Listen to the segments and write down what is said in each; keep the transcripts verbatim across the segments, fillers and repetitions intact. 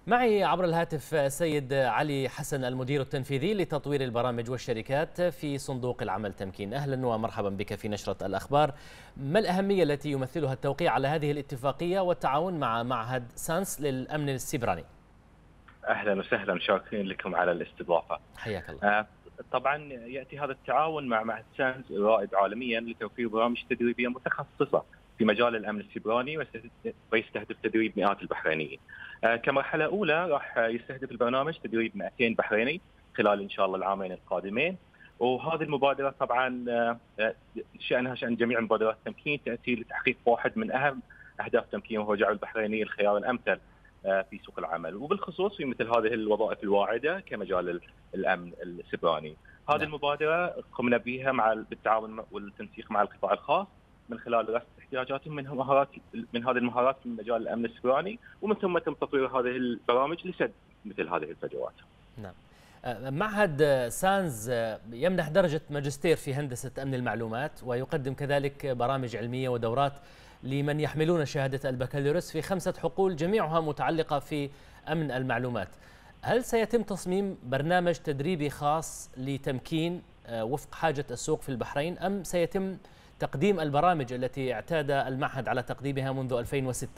معي عبر الهاتف السيد علي حسن المدير التنفيذي لتطوير البرامج والشركات في صندوق العمل تمكين. أهلا ومرحبا بك في نشرة الأخبار. ما الأهمية التي يمثلها التوقيع على هذه الاتفاقية والتعاون مع معهد سانس للأمن السيبراني؟ أهلا وسهلا، شاكرين لكم على الاستضافة. حياك الله. آه طبعا يأتي هذا التعاون مع معهد سانس رائد عالميا لتوفير برامج تدريبية متخصصة في مجال الأمن السيبراني ويستهدف تدريب مئات البحرينيين. آه كمرحلة أولى راح يستهدف البرنامج تدريب مئتين بحريني خلال إن شاء الله العامين القادمين. وهذه المبادرة طبعا آه شأنها شأن جميع مبادرات التمكين، تأتي لتحقيق واحد من أهم أهداف التمكين وهو جعل البحريني الخيار الأمثل في سوق العمل، وبالخصوص في مثل هذه الوظائف الواعده كمجال الامن السيبراني. هذه نعم. المبادره قمنا بها مع بالتعاون والتنسيق مع القطاع الخاص من خلال رصد احتياجاتهم من مهارات من هذه المهارات في مجال الامن السيبراني، ومن ثم تم تطوير هذه البرامج لسد مثل هذه الفجوات. نعم. معهد سانز يمنح درجة ماجستير في هندسة أمن المعلومات، ويقدم كذلك برامج علمية ودورات لمن يحملون شهادة البكالوريوس في خمسة حقول جميعها متعلقة في أمن المعلومات. هل سيتم تصميم برنامج تدريبي خاص لتمكين وفق حاجة السوق في البحرين، أم سيتم تقديم البرامج التي اعتاد المعهد على تقديمها منذ ألفين وستة؟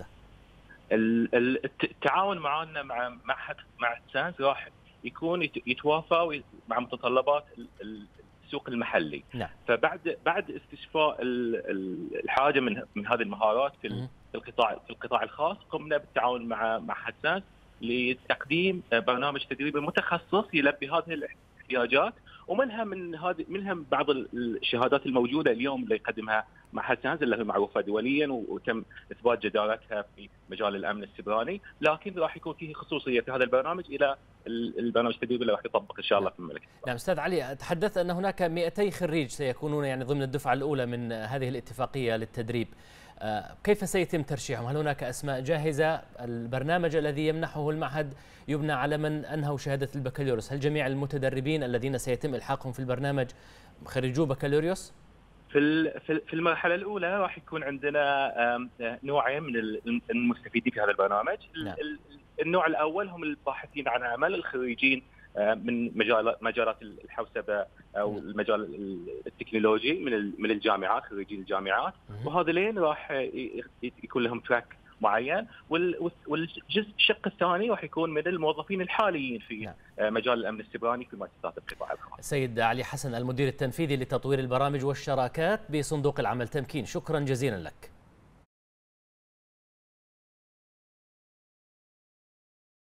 التعاون معنا مع معهد معهد سانز راح يكون يتوافى مع متطلبات السوق المحلي. نعم. فبعد بعد استشفاء الحاجه من من هذه المهارات في القطاع في القطاع الخاص، قمنا بالتعاون مع معهد سانز لتقديم برنامج تدريبي متخصص يلبي هذه الاحتياجات، ومنها من هذه منها بعض الشهادات الموجوده اليوم اللي يقدمها معهد سانز اللي هي معروفه دوليا وتم اثبات جدارتها في مجال الامن السيبراني، لكن راح يكون فيه خصوصيه في هذا البرنامج الى البرنامج التدريبي اللي راح يطبق ان شاء الله في المملكه. نعم استاذ علي، تحدث ان هناك مئتي خريج سيكونون يعني ضمن الدفعه الاولى من هذه الاتفاقيه للتدريب. كيف سيتم ترشيحهم؟ هل هناك اسماء جاهزه؟ البرنامج الذي يمنحه المعهد يبنى على من انهوا شهاده البكالوريوس؟ هل جميع المتدربين الذين سيتم الحاقهم في البرنامج خريجو بكالوريوس؟ في في المرحله الاولى راح يكون عندنا نوعين من المستفيدين في هذا البرنامج. نعم. النوع الاول هم الباحثين عن عمل الخريجين من مجالات مجالات الحوسبه او المجال التكنولوجي من من الجامعات، خريجين الجامعات، وهذولين راح يكون لهم تراك معين. والجزء الشق الثاني راح يكون من الموظفين الحاليين في مجال الامن السيبراني في مؤسسات القطاع الخاص. سيد علي حسن المدير التنفيذي لتطوير البرامج والشراكات بصندوق العمل تمكين، شكرا جزيلا لك.